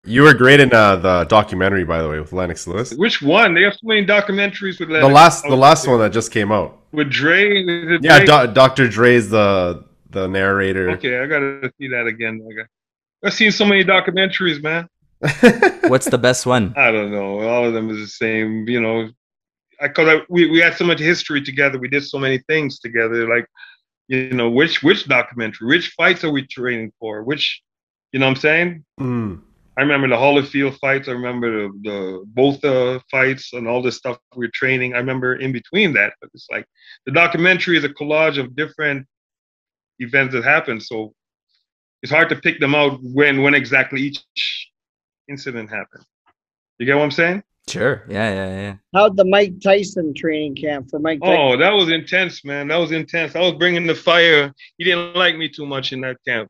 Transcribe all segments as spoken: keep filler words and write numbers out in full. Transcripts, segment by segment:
You were great in uh, the documentary, by the way, with Lennox Lewis. Which one? They have so many documentaries with Lennox. The last, the last one that just came out with Dre. Yeah, Do Doctor Dre's the the narrator. Okay, I gotta see that again. I got, I've seen so many documentaries, man. What's the best one? I don't know. All of them is the same. You know, because I, I, we we had so much history together. We did so many things together. Like, you know, which which documentary, which fights are we training for? Which, you know, what I'm saying. Mm. I remember the Holyfield fights. I remember the, the both the fights and all this stuff we were training. I remember in between that, but it's like the documentary is a collage of different events that happened. So it's hard to pick them out when when exactly each incident happened. You get what I'm saying? Sure. Yeah, yeah, yeah. How'd the Mike Tyson training camp for Mike Tyson? Oh, that was intense, man. That was intense. I was bringing the fire. He didn't like me too much in that camp.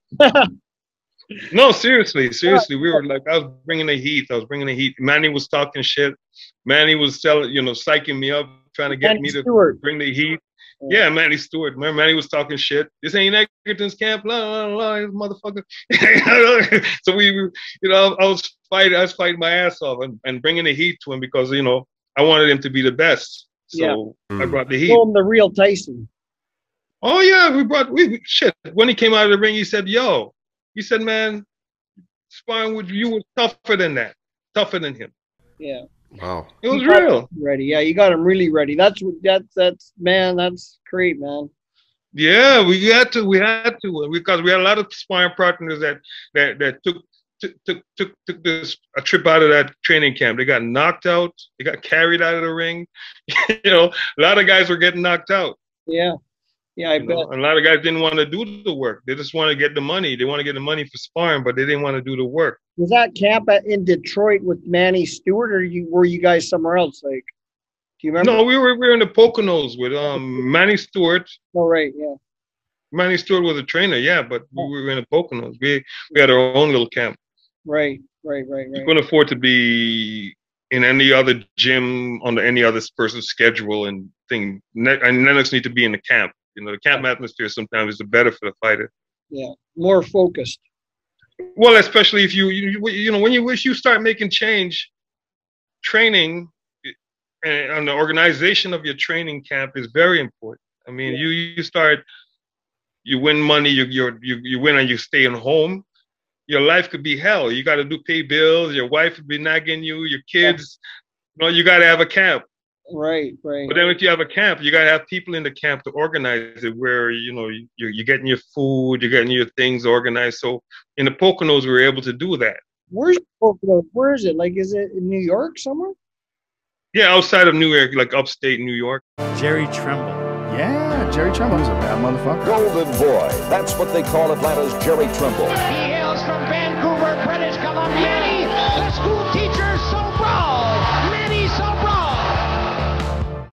No, seriously, seriously. We were like, I was bringing the heat. I was bringing the heat. Manny was talking shit. Manny was telling, you know, psyching me up, trying to get Manny me to Stewart. bring the heat. Yeah, yeah, Manny Stewart. Remember, Manny was talking shit. This ain't Egerton's camp, blah, blah, blah, motherfucker. So we, we, you know, I was fighting, I was fighting my ass off and, and bringing the heat to him because, you know, I wanted him to be the best. So yeah. I brought the heat. Show him the real Tyson. Oh yeah, we brought we, we shit. When he came out of the ring, he said, "Yo," he said, "Man, sparring with you was tougher than that, tougher than him." Yeah. Wow. It was real. Ready. Yeah, you got him really ready. That's what that's that's man, that's great, man. Yeah, we had to, we had to, because we had a lot of sparring partners that that that took took took took, took this a trip out of that training camp. They got knocked out. They got carried out of the ring. You know, a lot of guys were getting knocked out. Yeah. Yeah, I you bet. Know, a lot of guys didn't want to do the work. They just want to get the money. They want to get the money for sparring, but they didn't want to do the work. Was that camp at, in Detroit with Manny Stewart, or you were you guys somewhere else? Like, do you remember? No, we were we were in the Poconos with um Manny Stewart. Oh right, yeah. Manny Stewart was a trainer, yeah, but we were in the Poconos. We we had our own little camp. Right, right, right, right. We couldn't afford to be in any other gym on the, any other person's schedule and thing. And Lennox need to be in the camp. You know, the camp atmosphere sometimes is the better for the fighter. Yeah, more focused. Well, especially if you, you, you know, when you wish you start making change, training and the organization of your training camp is very important. I mean, yeah. you you start, you win money, you you you you win and you stay at home. Your life could be hell. You got to do pay bills. Your wife would be nagging you. Your kids, yeah. you know, you got to have a camp. Right, right. But then if you have a camp, you got to have people in the camp to organize it where, you know, you're, you're getting your food, you're getting your things organized. So in the Poconos, we were able to do that. Where's Poconos? Where is it? Like, is it in New York somewhere? Yeah, outside of New York, like upstate New York. Jerry Trimble. Yeah, Jerry Trimble. He's a bad motherfucker. Golden Boy. That's what they call Atlanta's Jerry Trimble. He hails from Vancouver, British Columbia.